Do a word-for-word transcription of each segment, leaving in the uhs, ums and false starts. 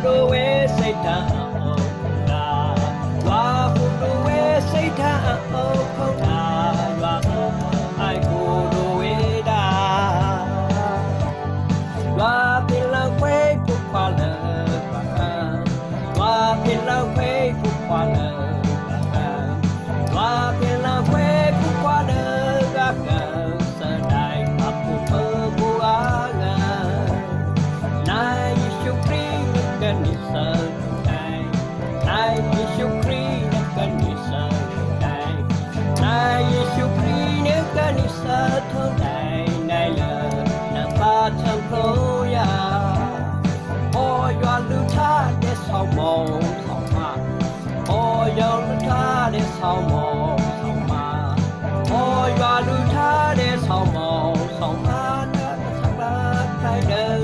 đồ quê xây thả ô đà loa cô đồ quê xây thả ô không đà loa ai cô đồ quê đà loa pin la quê cô qua lờ loa pin la quê cô qua lờ loa pin la quê cô qua lờ gác sơ đại pháp cô mơ cô á Nai Yesu Christ kan isa tay Nai Yesu Christ kan isa tay Nai Yesu Christ kan isa tay Nai lơ na pa tham khô ya Ôi yo lu tha để sao mồ sao ma Ôi yo lu tha để sao mồ sao ma Ôi yo lu tha để sao mồ sao ma na sang ba khai đơn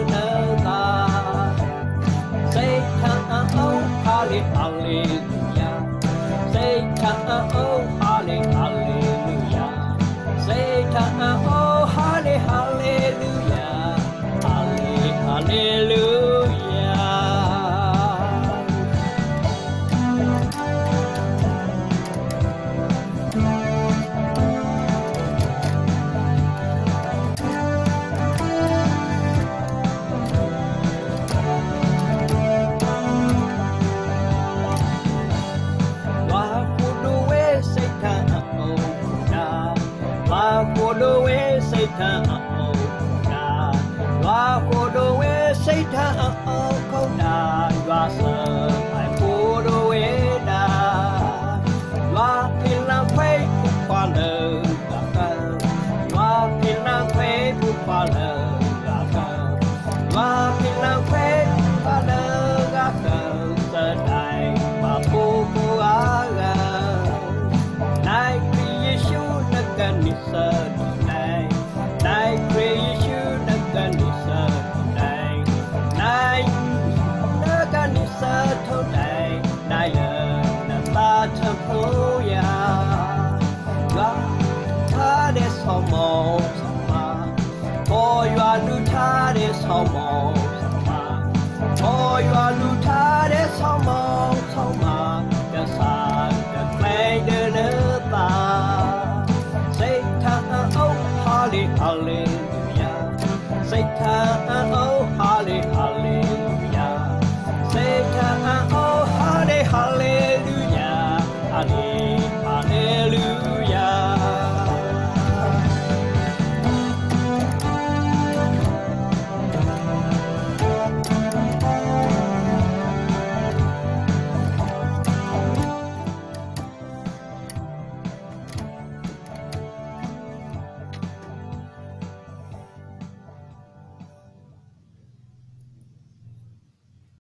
Hallelujah, Satan, oh, hallelujah, Satan, oh, hallelujah, hallelujah. Cô đồ quê xây thả ô đà loa cô đồ quê xây thả ô không đà loa sơ phải cô đồ quê đà loa pin la quê cũng qua lờ gà cờ loa pin la quê cũng qua lờ gà cờ loa pin la quê cũng qua lờ gà cờ sơ đại và cô cô á gà nay Giêsu đã cần đi sơ Nai Yesu nakan isa tunai Nai nakan isa tunai Nai lơ na ta tham khô ya Loa tha để sao mồ sao ma Ôi loa lu tha để sao mồ sao ma Ôi loa lu tha để sao mồ